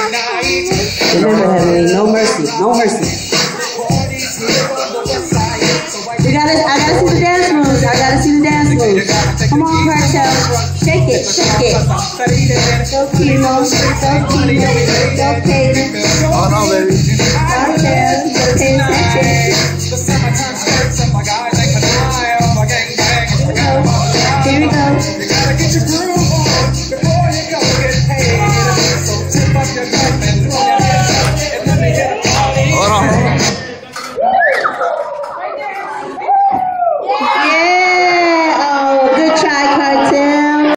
Deliver, Heavenly. No mercy. No mercy. I gotta see the dance moves. I gotta see the dance moves. Come on, Cartel. Shake it, shake it. So Kimo, so Kimo, so Kaden. Oh no, baby. Cartel, you gotta pay attention.